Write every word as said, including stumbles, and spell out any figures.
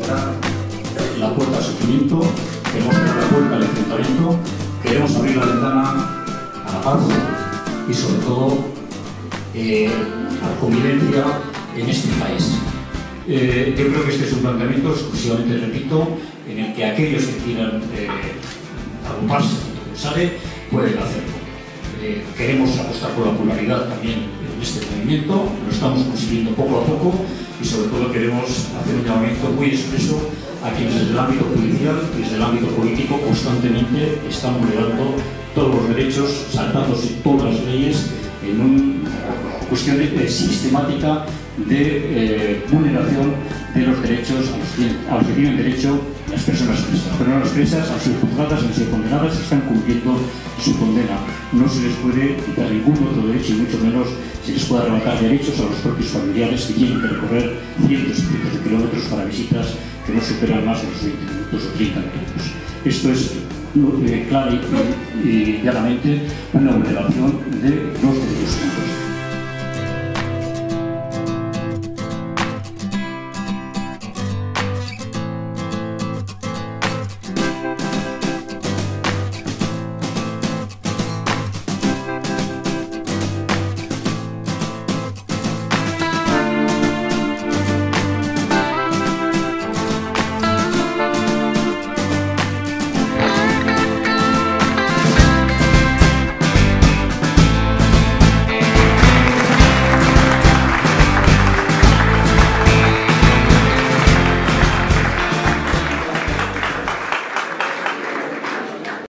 cerrar la puerta al sufrimiento, queremos cerrar la puerta al enfrentamiento, queremos abrir la ventana a la paz y sobre todo eh, a la convivencia en este país. Eh, yo creo que este es un planteamiento exclusivamente, repito, en el que aquellos que quieran eh, agruparse donde sale pueden hacerlo. Eh, queremos apostar por la pluralidad también en este movimiento, lo estamos consiguiendo poco a poco y sobre todo queremos hacer un llamamiento muy expreso a quienes desde el ámbito judicial y desde el ámbito político constantemente están vulnerando todos los derechos, saltándose todas las leyes en una cuestión de, eh, sistemática de eh, vulneración de los derechos a los, que, a los que tienen derecho las personas presas. Las personas presas han sido juzgadas, han sido condenadas y están cumpliendo su condena. No se les puede quitar ningún otro derecho y mucho menos se les puede arrebatar derechos a los propios familiares que tienen que recorrer cientos y cientos de kilómetros para visitas que no superan más de los veinte minutos o treinta minutos. Esto es eh, clara y, y claramente una vulneración de los derechos humanos.